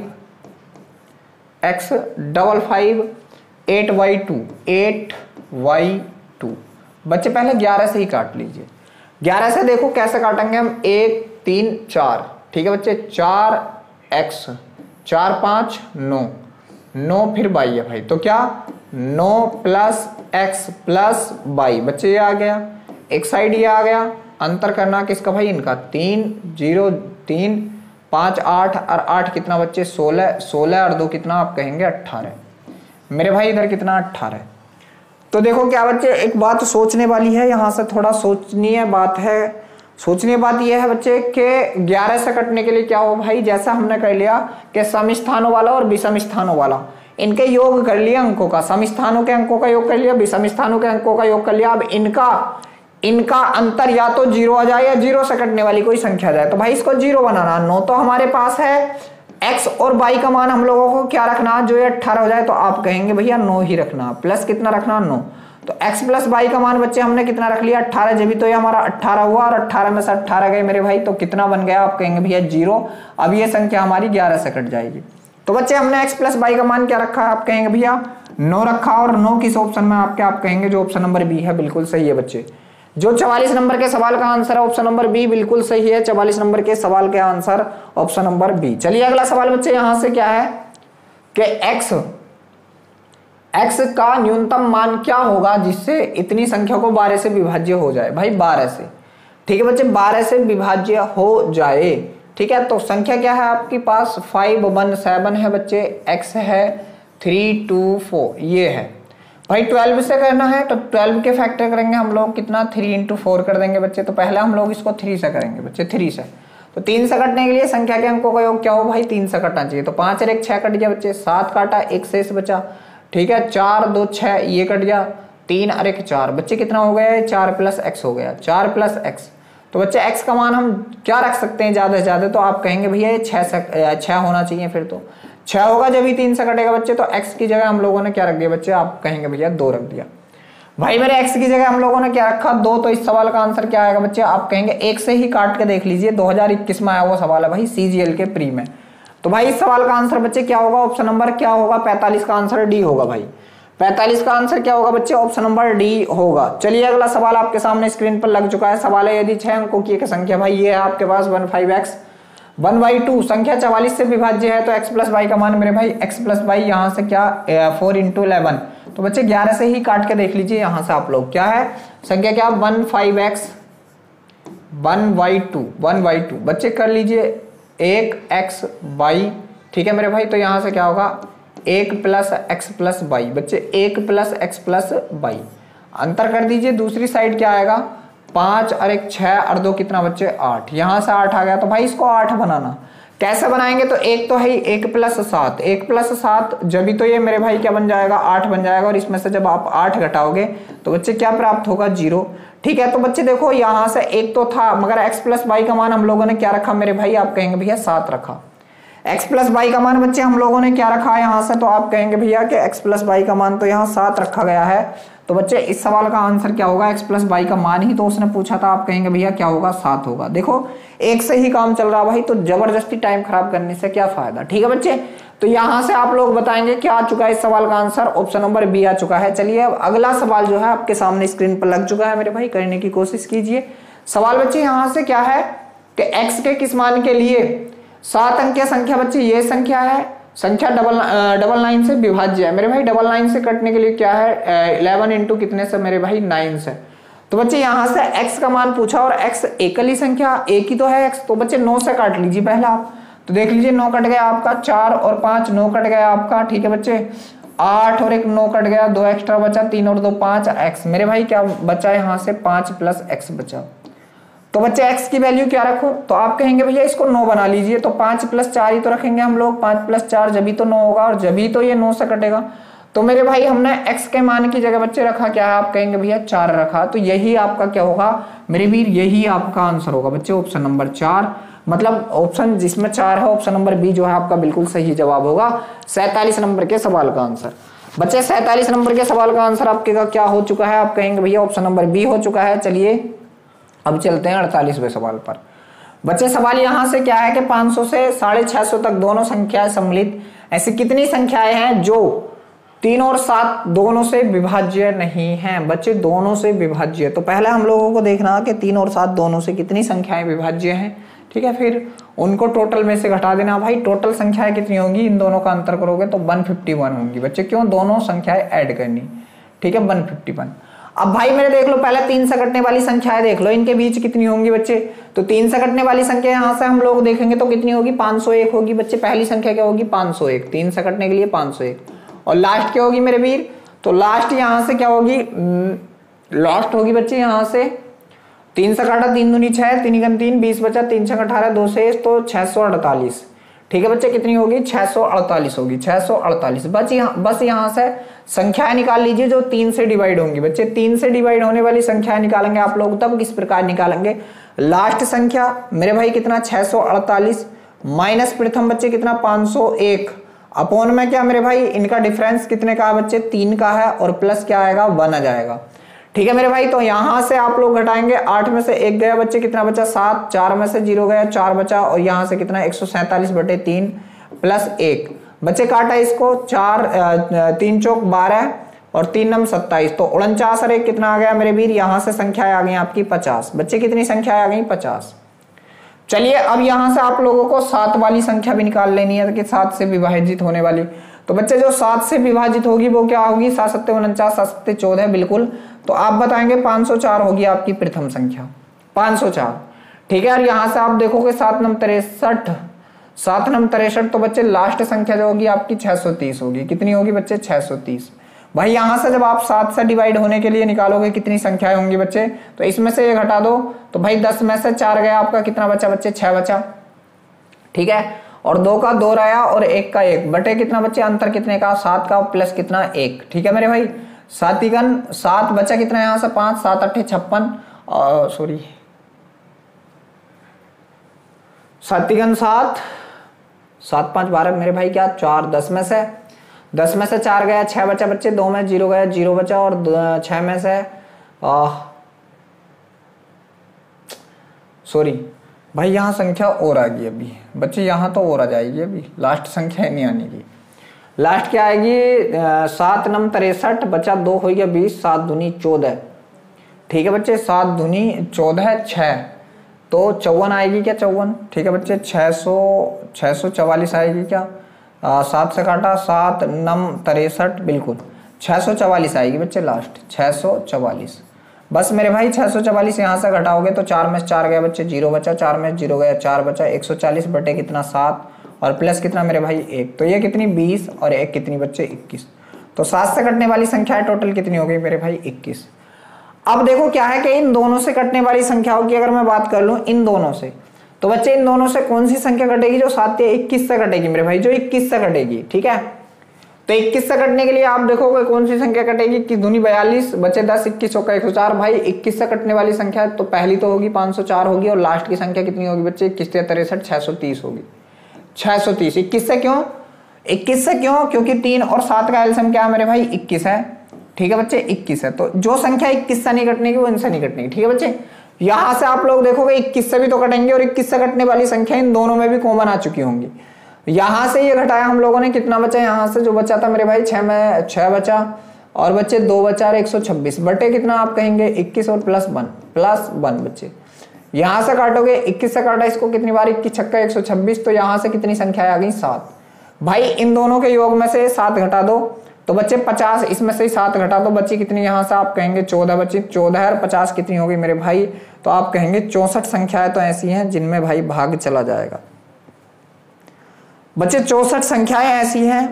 X double five eight Y two eight Y two. बच्चे पहले ग्यारह से ही काट लीजिए। ग्यारह से देखो कैसे काटेंगे हम? एक तीन चार। ठीक है बच्चे, चार एक्स, चार पांच नौ, नौ फिर बाई है भाई। तो क्या? नौ प्लस एक्स प्लस बाई। बच्चे ये आ गया, एक साइड ये आ गया। अंतर करना किसका भाई? इनका। तीन जीरो तीन पांच आठ और आठ कितना बच्चे? सोलह। सोलह और दो कितना? आप कहेंगे अट्ठारह। मेरे भाई इधर कितना? अट्ठारह। तो देखो क्या बच्चे, एक बात सोचने वाली है, यहां से थोड़ा सोचनीय बात है। सोचने बात यह है बच्चे कि ग्यारह से कटने के लिए क्या हो भाई? जैसा हमने कर लिया कि सम स्थानों वाला और विषम स्थानों वाला, इनके योग कर लिया अंकों का। सम स्थानों के अंकों का योग कर लिया, विषम स्थानों के अंकों का योग कर लिया। अब इनका इनका अंतर या तो जीरो आ जाए या जीरो से कटने वाली कोई संख्या जाए। तो भाई इसको जीरो बनाना। नौ तो हमारे पास है, x और y का मान हम लोगों को क्या रखना? जो ये अट्ठारह हो जाए। तो आप कहेंगे भैया नौ ही रखना। प्लस कितना रखना? नौ। तो x प्लस y का मान बच्चे हमने कितना रख लिया? अट्ठारह। जब भी तो ये हमारा अट्ठारह हुआ और अट्ठारह में से अट्ठारह गए मेरे भाई, तो कितना बन गया? आप कहेंगे भैया जीरो। अब ये संख्या हमारी ग्यारह से कट जाएगी। तो बच्चे हमने x प्लस y का मान क्या रखा है? आप कहेंगे भैया नौ रखा। और नौ किस ऑप्शन में? आपके आप कहेंगे जो ऑप्शन नंबर बी है बिल्कुल सही है बच्चे। जो चवालीस नंबर के सवाल का आंसर है ऑप्शन नंबर बी बिल्कुल सही है। चवालीस नंबर के सवाल के आंसर ऑप्शन नंबर बी। चलिए अगला सवाल बच्चे यहां से क्या है कि x x का न्यूनतम मान क्या होगा जिससे इतनी संख्या को बारह से विभाज्य हो जाए? भाई बारह से। ठीक है बच्चे, बारह से विभाज्य हो जाए। ठीक है, तो संख्या क्या है आपके पास? फाइव वन सेवन है बच्चे, x है थ्री टू फोर, ये है भाई। ट्वेल्व से करना है तो ट्वेल्व के फैक्टर करेंगे हम लोग कितना? थ्री इंटू फोर कर देंगे बच्चे। तो पहले हम लोग इसको थ्री से करेंगे बच्चे, थ्री से। तो तीन से कटने के लिए संख्या के अंकों का योग क्या हो भाई? तीन से कटना चाहिए। तो पांच और एक छह कट गया बच्चे, सात काटा एक शेष बचा। ठीक है, चार दो छह, ये कट गया। तीन और एक चार बच्चे कितना हो गया? चार प्लस एक्स हो गया, चार प्लस एक्स। तो बच्चे एक्स का मान हम क्या रख सकते हैं ज्यादा से ज्यादा? तो आप कहेंगे भैया ये छह से छह होना चाहिए। फिर तो छह होगा जब ही तीन से कटेगा बच्चे। तो एक्स की जगह हम लोगों ने क्या रख दिया बच्चे? आप कहेंगे भैया दो रख दिया। भाई मेरे एक्स की जगह हम लोगों ने क्या रखा? दो। तो इस सवाल का आंसर क्या आएगा बच्चे? आप कहेंगे एक से ही काट के देख लीजिए। दो हजार इक्कीस में आया हुआ सवाल है भाई, सीजीएल के प्री में। तो भाई इस सवाल का आंसर बच्चे क्या होगा? ऑप्शन नंबर क्या होगा? पैंतालीस का आंसर डी होगा भाई। पैंतालीस का आंसर क्या होगा बच्चे? ऑप्शन नंबर डी होगा। चलिए अगला सवाल आपके सामने स्क्रीन पर लग चुका है। सवाल है यदि छह अंकों की एक संख्या, भाई ये है आपके पास one five X one Y two, संख्या चवालीस से विभाज्य है तो x प्लस वाई का मान मेरे भाई x प्लस वाई यहाँ से क्या फोर इंटू इलेवन, तो बच्चे ग्यारह से ही काट के देख लीजिए यहाँ से आप लोग, क्या है संख्या क्या, one five X one Y two one Y two बच्चे कर लीजिए एक एक्स वाई, ठीक है मेरे भाई। तो यहाँ से क्या होगा एक प्लस एक्स प्लस वाई, बच्चे एक प्लस एक्स प्लस वाई, अंतर कर दीजिए दूसरी साइड क्या आएगा पांच और एक छह और दो कितना बच्चे आठ, यहां से आठ आ गया। तो भाई इसको आठ बनाना कैसे बनाएंगे, तो एक तो है एक प्लस सात, एक प्लस सात जब भी तो ये मेरे भाई क्या बन जाएगा आठ बन जाएगा, और इसमें से जब आप आठ घटाओगे तो बच्चे क्या प्राप्त होगा जीरो, ठीक है। तो बच्चे देखो यहां से एक तो था मगर एक्स प्लस वाई का मान हम लोगों ने क्या रखा मेरे भाई, आप कहेंगे भैया सात रखा, x प्लस वाई का मान बच्चे हम लोगों ने क्या रखा है यहाँ से, तो आप कहेंगे भैया कि x प्लस वाई का मान तो यहाँ सात रखा गया है। तो बच्चे इस सवाल का आंसर क्या होगा, x प्लस वाई का मान ही तो उसने पूछा था, आप कहेंगे भैया क्या होगा सात होगा। देखो एक से ही काम चल रहा भाई, तो जबरदस्ती टाइम खराब करने से क्या फायदा, ठीक है बच्चे। तो यहाँ से आप लोग बताएंगे क्या आ चुका है इस सवाल का आंसर, ऑप्शन नंबर बी आ चुका है। चलिए अब अगला सवाल जो है आपके सामने स्क्रीन पर लग चुका है मेरे भाई, करने की कोशिश कीजिए। सवाल बच्चे यहाँ से क्या है कि x के किस मान के लिए सात अंकीय संख्या, बच्चे ये संख्या है, संख्या डबल डबल नाइन से विभाज्य है मेरे भाई, डबल नाइन से कटने के लिए क्या है इलेवन इंटू कितने से मेरे भाई नाइन से। तो बच्चे यहाँ से x का मान पूछा और x एकली संख्या एक ही तो है x, तो बच्चे नौ से काट लीजिए पहला आप, तो देख लीजिए नौ कट गया आपका, चार और पांच नौ कट गया आपका, ठीक है बच्चे, आठ और एक नौ कट गया, दो एक्स्ट्रा बचा, तीन और दो पांच x मेरे भाई क्या बचा यहाँ से पांच प्लस एक्स बचा। तो बच्चे x की वैल्यू क्या रखो, तो आप कहेंगे भैया इसको नौ बना लीजिए, तो पांच प्लस चार ही तो रखेंगे हम लोग, पांच प्लस चार जब ही तो नौ होगा और जब ही तो ये नौ से कटेगा। तो मेरे भाई हमने x के मान की जगह बच्चे रखा क्या है, आप कहेंगे भैया चार रखा, तो यही आपका क्या होगा मेरे वीर, यही आपका आंसर होगा बच्चे ऑप्शन नंबर चार, मतलब ऑप्शन जिसमें चार है ऑप्शन नंबर बी जो है आपका बिल्कुल सही जवाब होगा सैंतालीस नंबर के सवाल का आंसर। बच्चे सैंतालीस नंबर के सवाल का आंसर आपके का क्या हो चुका है, आप कहेंगे भैया ऑप्शन नंबर बी हो चुका है। चलिए अब चलते हैं अड़तालीसवें सवाल पर। बच्चे सवाल यहाँ से क्या है कि पाँच सौ से साढ़े छह सौ तक दोनों संख्याएं सम्मिलित ऐसी कितनी संख्याएं हैं जो तीन और सात दोनों से विभाज्य नहीं हैं। बच्चे दोनों से विभाज्य, तो पहले हम लोगों को देखना कि तीन और सात दोनों से कितनी संख्याएं विभाज्य हैं, ठीक है, फिर उनको टोटल में से घटा देना। भाई टोटल संख्याएं कितनी होंगी, इन दोनों का अंतर करोगे तो एक सौ इक्यावन होंगी बच्चे, क्यों दोनों संख्याएं ऐड करनी, ठीक है एक सौ इक्यावन। अब भाई मेरे देख लो पहले तीन से कटने वाली संख्याएं देख लो, इनके बीच कितनी होंगी बच्चे, तो तीन से कटने वाली संख्या यहाँ से हम लोग देखेंगे तो कितनी होगी पाँच सौ एक होगी बच्चे, पहली संख्या क्या होगी पाँच सौ एक, तीन से कटने के लिए पाँच सौ एक, और लास्ट क्या होगी मेरे वीर, तो लास्ट यहाँ से क्या होगी, लास्ट होगी बच्चे यहाँ से तीन से काटा तीन दूनी छह, तीन गन तीन, बीस बचा, तीन छह अठारह, दो से तो छह सौ अड़तालीस, ठीक है बच्चे, कितनी होगी छह सौ अड़तालीस होगी, छह सौ अड़तालीस। बस यहाँ बस यहाँ से संख्याएं निकाल लीजिए जो तीन से डिवाइड होंगी बच्चे, तीन से डिवाइड होने वाली संख्याएं निकालेंगे आप लोग, तब किस प्रकार निकालेंगे, लास्ट संख्या मेरे भाई कितना छह सौ अड़तालीस माइनस प्रथम बच्चे कितना पाँच सौ एक, अपॉन में क्या मेरे भाई इनका डिफरेंस कितने का है बच्चे तीन का है, और प्लस क्या आएगा वन आ जाएगा, ठीक है मेरे भाई। तो यहां से आप लोग घटाएंगे, आठ में से एक गया बच्चे कितना बचा सात, चार में से जीरो गया चार बचा, और यहां से कितना एक सौ सैंतालीस बटे तीन प्लस एक बच्चे काटा इसको, चार तीन चौक बारह और तीन नम सत्ताईस, तो उनचास और एक कितना आ गया मेरे वीर, यहां से संख्याएं आ गई आपकी पचास बच्चे, कितनी संख्याएं आ गई पचास। चलिए अब यहां से आप लोगों को सात वाली संख्या भी निकाल लेनी है कि सात से विभाजित होने वाली, तो बच्चे जो सात से विभाजित होगी वो क्या होगी, सात सत्ते उनचास, सात सत्ते चौदह, बिल्कुल। तो आप बताएंगे पाँच सौ चार होगी आपकी प्रथम संख्या, पाँच सौ चार, ठीक है। और यहां से आप देखोगे सात नम तिरसठ, सात नम तिरसठ, तो बच्चे लास्ट संख्या जो होगी आपकी छह सौ तीस होगी, कितनी होगी बच्चे छह सौ तीस। भाई यहां से जब आप सात से डिवाइड होने के लिए निकालोगे कितनी संख्याएं होंगी बच्चे, तो इसमें से ये घटा दो, तो भाई दस में से चार गया आपका, कितना बचा बच्चे छह बचा, ठीक है, और दो का दो रहा और एक का एक बटे कितना बच्चे, अंतर कितने का सात का प्लस कितना एक, ठीक है मेरे भाई। सातिगन सात बचा कितना यहां से पांच, सात अट्ठे छप्पन, सॉरी सातिगन सात, सात पांच बारह मेरे भाई क्या चार, दस में से दस में से चार गया छह बचा बच्चे, दो में जीरो गया जीरो बचा, और छह में से सॉरी भाई यहाँ संख्या और आ गई अभी बच्चे, यहाँ तो और आ जाएगी, अभी लास्ट संख्या नहीं आने की, लास्ट क्या आएगी सात नम तिरसठ बचा दो हो गया बीस, सात दूनी चौदह, ठीक है बच्चे, सात दूनी चौदह छह, तो चौवन आएगी क्या चौवन, ठीक है बच्चे, छह सौ छह सौ चवालीस आएगी क्या, आ, सात से काटा सात नम तिरसठ, बिल्कुल छह सौ चवालीस आएगी बच्चे लास्ट, छह सौ चवालीस। बस मेरे भाई छह सौ चवालीस यहाँ से घटाओगे तो चार में चार गया बच्चे, जीरो बचा, चार में जीरो गया, चार बचा, एक सौ चालीस बटे कितना सात, और प्लस कितना मेरे भाई एक, तो ये कितनी बीस और एक कितनी बच्चे इक्कीस। तो सात से कटने वाली संख्या टोटल कितनी हो गई मेरे भाई इक्कीस। अब देखो क्या है कि इन दोनों से कटने वाली संख्याओं की अगर मैं बात कर लूं इन दोनों से, तो बच्चे इन दोनों से कौन सी संख्या कटेगी, जो सात या इक्कीस से कटेगी मेरे भाई, जो इक्कीस से कटेगी। ठीक है, तो इक्कीस से कटने के लिए आप देखोगे कौन सी संख्या कटेगी, इक्कीस दूनी बयालीस, बचे दस, इक्कीस का एक सौ चार। भाई इक्कीस से कटने वाली संख्या तो पहली तो होगी पाँच सौ चार होगी, और लास्ट की संख्या कितनी होगी बच्चे, इक्कीस तिरसठ छह सौ तीस होगी, छह सौ तीस। इक्कीस से क्यों, इक्कीस से क्यों, क्योंकि तीन और सात का एलसीएम क्या है मेरे भाई इक्कीस है। ठीक है बच्चे, इक्कीस है, तो जो संख्या इक्कीस से नहीं कटने की वो इनसे नहीं कटने की। ठीक है बच्चे, यहां से आप लोग देखोगे इक्कीस से भी तो कटेंगे, और इक्कीस से कटने वाली संख्या इन दोनों में भी कॉमन आ चुकी होंगी। यहां से ये घटाया हम लोगों ने, कितना बचा यहां से, जो बचा था मेरे भाई छह में छह बचा, और बच्चे दो बचा और एक सौ छब्बीस बटे कितना आप कहेंगे इक्कीस और प्लस वन, प्लस वन बच्चे। यहां से काटोगे, इक्कीस से काटा इसको कितनी बार, इक्कीस छक्का एक सौ छब्बीस, तो यहां से कितनी संख्या आ गई सात। भाई इन दोनों के योग में से सात घटा दो तो बच्चे पचास, इसमें से सात घटा दो, बच्ची कितनी यहां से आप कहेंगे चौदह बच्ची, चौदह और पचास कितनी होगी मेरे भाई, तो आप कहेंगे चौसठ संख्याएं तो ऐसी हैं जिनमें भाई भाग चला जाएगा। बच्चे चौसठ संख्याएं ऐसी हैं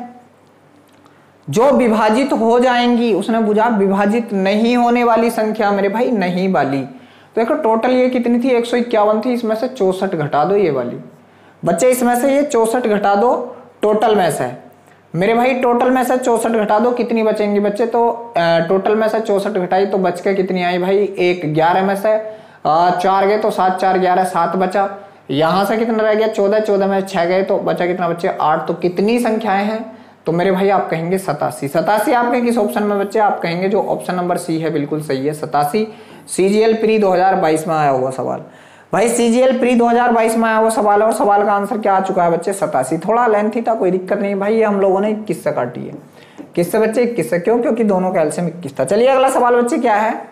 जो विभाजित हो जाएंगी। उसने बुझा विभाजित नहीं होने वाली संख्या मेरे भाई नहीं वाली। तो देखो टोटल ये कितनी थी एक सौ इक्यावन थी, इसमें से चौसठ घटा दो ये वाली। बच्चे इसमें से ये चौसठ घटा दो टोटल में से मेरे भाई, टोटल में से चौसठ घटा दो कितनी बचेंगी बच्चे, तो टोटल में से चौसठ घटाई तो बच के कितनी आई भाई एक, ग्यारह में से चार गए तो सात, चार ग्यारह सात बचा, यहां से कितना रह गया चौदह, चौदह में छह गए तो बचा कितना बच्चे आठ। तो कितनी संख्याएं हैं, तो मेरे भाई आप कहेंगे सतासी। सतासी आपके किस ऑप्शन में बच्चे, आप कहेंगे जो ऑप्शन नंबर सी है बिल्कुल सही है, सतासी। सीजीएल प्री दो हज़ार बाईस में आया हुआ सवाल भाई, सीजीएल प्री दो हज़ार बाईस में आया हुआ सवाल है, और सवाल का आंसर क्या आ चुका है बच्चे सतासी। थोड़ा लेंथी था, कोई दिक्कत नहीं भाई, ये हम लोगों ने इक्कीस से काटी है। किससे बच्चे इक्कीस से, क्यों, क्योंकि दोनों का एलसीएम इक्कीस था। चलिए अगला सवाल बच्चे क्या है,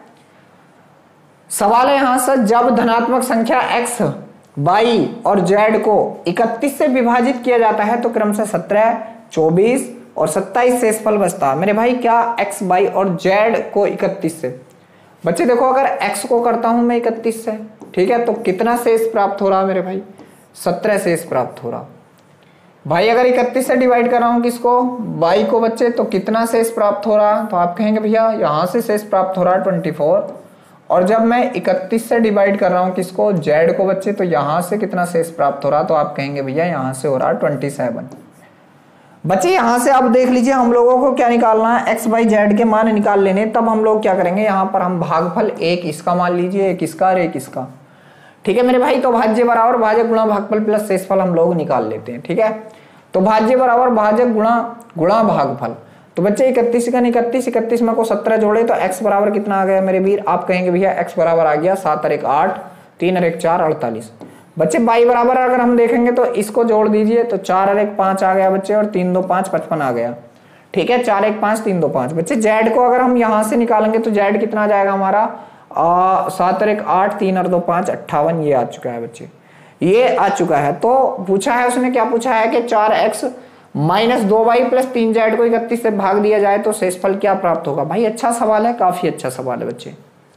सवाल है यहां से, जब धनात्मक संख्या x, y और z को इकतीस से विभाजित किया जाता है तो क्रम से सत्रह, चौबीस और सत्ताईस शेषफल बचता है। मेरे भाई क्या x, y और z को इकतीस से, बच्चे देखो अगर x को करता हूं मैं इकतीस से, ठीक है, तो कितना शेष प्राप्त हो रहा है मेरे भाई, सत्रह शेष प्राप्त हो रहा। भाई अगर इकतीस से डिवाइड कर रहा हूं किसको, y को बच्चे, तो कितना शेष प्राप्त हो रहा, तो आप कहेंगे भैया यहां से शेष प्राप्त हो रहा है चौबीस, और जब मैं इकतीस से डिवाइड कर रहा हूं किसको, z को बच्चे, तो यहां से कितना शेष प्राप्त हो रहा, तो आप कहेंगे भैया यहां से हो रहा है सत्ताईस। बच्चे यहां से आप देख लीजिए, हम लोगों को क्या निकालना है, x y z के मान निकाल लेने, तब हम लोग क्या करेंगे, यहां पर हम भागफल एक इसका मान लीजिए, एक इसका और एक इसका, ठीक है मेरे भाई। तो भाज्य बराबर भाजक गुणा भागफल प्लस शेषफल हम लोग निकाल लेते हैं, ठीक है। तो भाज्य बराबर भाजक गुणा गुणा भागफल, तो बच्चे इकतीस का इकतीस, इकतीस में को सत्रह जोड़े तो x बराबर कितना आ गया मेरे वीर, आप कहेंगे भैया x बराबर आ गया सात और एक आठ, तीन और एक चार, अड़तालीस। बच्चे y बराबर अगर हम देखेंगे तो इसको जोड़ दीजिए, तो चार और एक पांच आ गया बच्चे, और तीन दो पांच, पचपन आ गया, ठीक है, चार एक पांच, तीन दो पांच। बच्चे z को अगर हम यहां से निकालेंगे तो z कितना आ जाएगा हमारा, सात और एक आठ, तीन और दो पांच, अट्ठावन, ये आ चुका है बच्चे, ये आ चुका है। तो पूछा है उसने, क्या पूछा है कि चार एक्स माइनस दो वाई प्लस तीन जेड को इकतीस से भाग दिया जाए तो शेषफल क्या प्राप्त होगा। भाई अच्छा सवाल है, काफी अच्छा सवाल है बच्चे,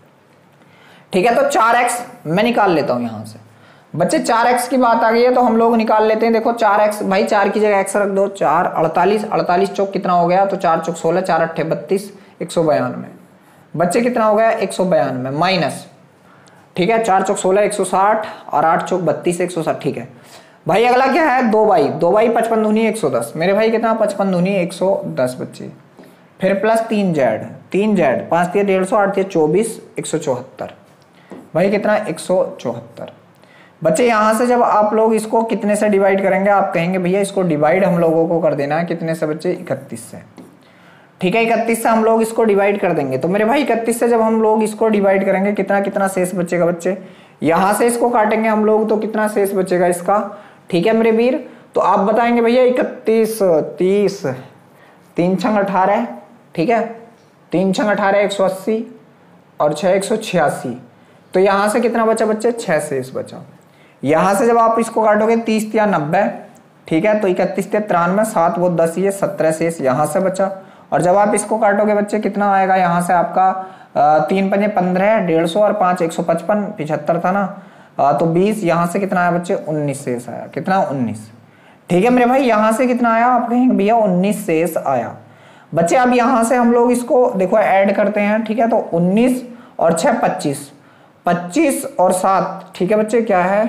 ठीक है। तो चार एक्स मैं निकाल लेता हूं यहां से बच्चे, चार एक्स की बात आ गई है तो हम लोग निकाल लेते हैं। देखो चार एक्स, भाई चार की जगह एक्स रख दो, चार अड़तालीस, अड़तालीस चौक कितना हो गया, तो चार चौक सोलह, चार अट्ठे बत्तीस, एक सौ बयानवे बच्चे कितना हो गया, एक सौ बयानवे माइनस, ठीक है, चार चौक सोलह, एक सौ साठ, और आठ चौक बत्तीस, एक सौ साठ, ठीक है। भाई अगला क्या है, दो बाई, दो बाई पचपन दूनी एक सौ दस, मेरे भाई कितना, पचपन दूनी एक सौ दस बच्चे, फिर प्लस तीन जेड, तीन जेड, पांच तीन डेढ़ सौ, आठ तीन चौबीस, एक सौ चौहत्तर, भाई कितना, एक सौ चौहत्तर। बच्चे यहां से जब आप लोग इसको कितने से डिवाइड करेंगे, आप कहेंगे भैया इसको डिवाइड हम लोगों को कर देना है कितने से बच्चे, इकतीस से, ठीक है, इकतीस से हम लोग इसको डिवाइड कर देंगे। तो मेरे भाई इकतीस से जब हम लोग इसको डिवाइड करेंगे कितना कितना शेष बचेगा बच्चे, यहां से इसको काटेंगे हम लोग तो कितना शेष बचेगा इसका, ठीक है मेरे वीर। तो आप बताएंगे भैया इकतीस, तीस, तीन छंग अठारह, ठीक है, तीन छंग अठारह, एक सौ अस्सी, और छह एक सौ छियासी, तो यहां से कितना बचा बच्चे, छह शेष बचा। यहां से जब आप इसको काटोगे तीस या नब्बे, ठीक है, तो इकतीस या तिरानवे, सात वो दस, ये सत्रह शेष यहां से बचा, और जब आप इसको काटोगे बच्चे कितना आएगा, यहाँ से आपका तीन पंजे पंद्रह, डेढ़ सौ और पाँच एक सौ पचपन, पिछहत्तर था ना, आ, तो बीस, यहाँ से कितना आया बच्चे उन्नीस शेष आया। कितना, उन्नीस। ठीक है मेरे भाई, यहाँ से कितना आया आप कहेंगे भैया उन्नीस शेष आया। बच्चे अब यहाँ से हम लोग इसको देखो ऐड करते हैं। ठीक है, तो उन्नीस और छः पच्चीस, पच्चीस और सात, ठीक है बच्चे क्या है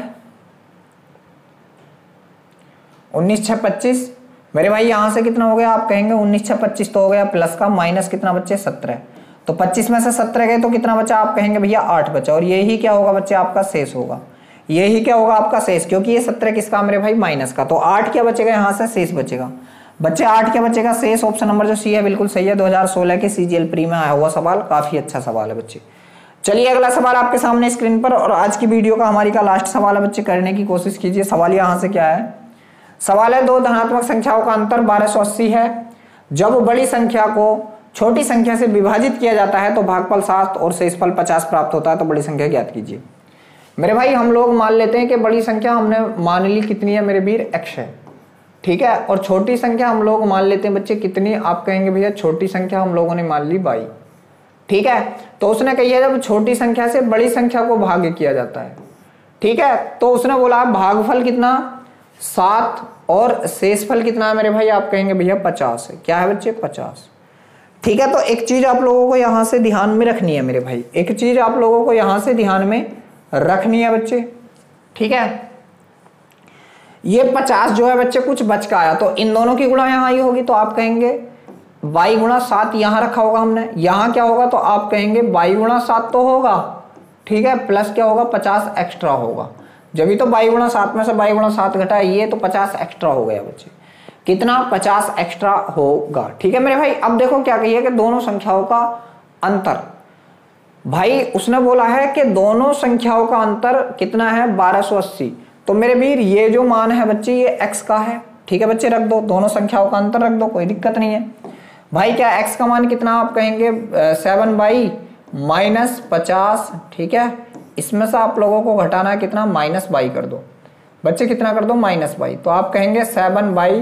उन्नीस छः पच्चीस। मेरे भाई यहाँ से कितना हो गया आप कहेंगे उन्नीस छः पच्चीस तो हो गया, प्लस का माइनस कितना बच्चे सत्रह, तो पच्चीस में से सत्रह गए तो कितना बचा आप कहेंगे भैया आठ बचा। और यही क्या होगा बच्चे आपका शेष होगा, यही क्या होगा आपका शेष, क्योंकि ये सत्रह किसका मेरे भाई माइनस का, तो आठ क्या बचेगा यहाँ से शेष बचेगा। बच्चे आठ क्या बचेगा शेष, ऑप्शन नंबर जो सी है बिल्कुल सही है। दो हज़ार सोलह के सीजीएल प्री में आया हुआ सवाल, काफी अच्छा सवाल है बच्चे। चलिए अगला सवाल आपके सामने स्क्रीन पर, और आज की वीडियो का हमारी का लास्ट सवाल है बच्चे, करने की कोशिश कीजिए। सवाल यहाँ से क्या है, सवाल है दो धनात्मक संख्याओं का अंतर बारह सौ अस्सी है। जब बड़ी संख्या को छोटी संख्या से विभाजित किया जाता है तो भागफल सात और शेषफल पचास प्राप्त होता है, तो बड़ी संख्या ज्ञात कीजिए। मेरे भाई हम लोग मान लेते हैं कि बड़ी संख्या हमने मान ली कितनी है मेरे वीर, x है। ठीक है, और छोटी संख्या हम लोग मान लेते हैं बच्चे कितनी, आप कहेंगे भैया छोटी संख्या हम लोगों ने मान ली y। ठीक है, तो उसने कही है जब छोटी संख्या से बड़ी संख्या को भाग्य किया जाता है, ठीक है, तो उसने बोला भागफल कितना सात और शेषफल कितना है मेरे भाई, आप कहेंगे भैया पचास है। क्या है बच्चे, पचास। ठीक है, तो एक चीज आप लोगों को यहां से ध्यान में रखनी है मेरे भाई, एक चीज आप लोगों को यहां से ध्यान में रखनी है बच्चे। ठीक है, ये पचास जो है बच्चे कुछ बच का आया, तो इन दोनों की गुणा यहाँ आई होगी, तो आप कहेंगे बाई गुणा सात यहाँ रखा होगा हमने, यहाँ क्या होगा तो आप कहेंगे बाई गुणा सात तो होगा। ठीक है, प्लस क्या होगा पचास एक्स्ट्रा होगा, जब भी तो बाई गुणा सात में से बाई गुणा सात घटा ये तो पचास एक्स्ट्रा हो गया बच्चे, कितना पचास एक्स्ट्रा होगा। ठीक है मेरे भाई, अब देखो क्या कहिए कि दोनों संख्याओं का अंतर, भाई उसने बोला है कि दोनों संख्याओं का अंतर कितना है बारह सौ अस्सी, तो मेरे वीर ये जो मान है बच्चे ये x का है। ठीक है बच्चे, रख दो, दोनों संख्याओं का अंतर रख दो, कोई दिक्कत नहीं है भाई। क्या x का मान कितना आप कहेंगे सेवन बाई माइनस पचास। ठीक है, इसमें से आप लोगों को घटाना है कितना, माइनस बाई कर दो बच्चे, कितना कर दो माइनस बाई, तो आप कहेंगे सेवन बाई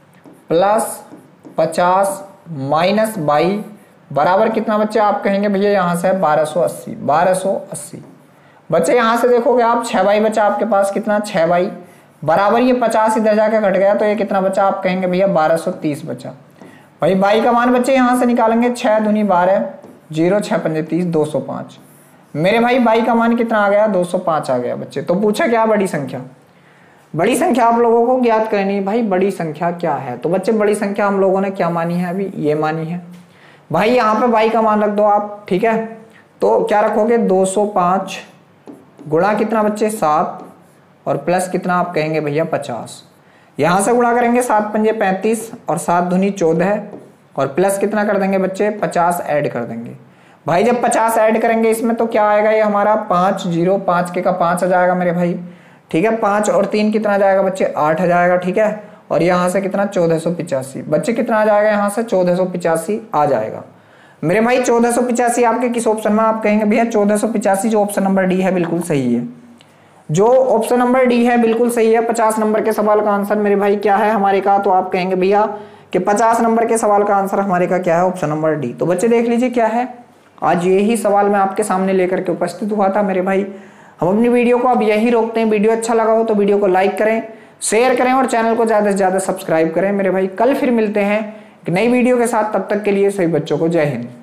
प्लस पचास माइनस बाई बराबर कितना बच्चे, आप कहेंगे भैया यहाँ से बारह सौ अस्सी, बारह सौ अस्सी बच्चे। यहाँ से देखोगे आप छः बाई बचा आपके पास कितना, छः बाई बराबर ये पचास इधर जाके घट गया, तो ये कितना बचा, आप कहेंगे भैया बारह सौ तीस बचा। भाई बाई का मान बच्चे यहाँ से निकालेंगे, छः दूनी बारह, जीरो छः पंजे तीस, दो सौ पाँच। मेरे भाई बाई का मान कितना आ गया, दो सौ पाँच आ गया बच्चे। तो पूछा क्या, बड़ी संख्या, बड़ी संख्या आप लोगों को ज्ञात करनी है। भाई बड़ी संख्या क्या है, तो बच्चे बड़ी संख्या हम लोगों ने क्या मानी है, अभी ये मानी है भाई। यहाँ पे बाई का मान रख दो आप। ठीक है, तो क्या रखोगे, दो सौ पाँच गुणा कितना बच्चे सात, और प्लस कितना आप कहेंगे भैया पचास। यहाँ से गुणा करेंगे सात पंजे पैंतीस और सात दूनी चौदह, और प्लस कितना कर देंगे बच्चे पचास ऐड कर देंगे। भाई जब पचास ऐड करेंगे इसमें तो क्या आएगा, ये हमारा पाँच, जीरो पाँच के का पाँच आ जाएगा मेरे भाई। ठीक है, पाँच और तीन कितना जाएगा बच्चे, आठ आ जाएगा। ठीक है, और यहाँ से कितना चौदह सौ पिचासी बच्चे, कितना आ जाएगा यहाँ से चौदह सौ पिचासी आ जाएगा मेरे भाई। चौदह सौ पिचासी आपके किस ऑप्शन में, आप कहेंगे भैया चौदह सौ पिचासी जो ऑप्शन नंबर डी है बिल्कुल सही है, जो ऑप्शन नंबर डी है बिल्कुल सही है। पचास नंबर के सवाल का आंसर मेरे भाई क्या है हमारे का, तो आप कहेंगे भैया कि पचास नंबर के सवाल का आंसर हमारे का क्या है, ऑप्शन नंबर डी। तो बच्चे देख लीजिए क्या है, आज यही सवाल मैं आपके सामने लेकर के उपस्थित हुआ था मेरे भाई। हम अपनी वीडियो को अब यही रोकते हैं, वीडियो अच्छा लगा हो तो वीडियो को लाइक करें, शेयर करें और चैनल को ज़्यादा से ज़्यादा सब्सक्राइब करें मेरे भाई। कल फिर मिलते हैं एक नई वीडियो के साथ, तब तक के लिए सभी बच्चों को जय हिंद।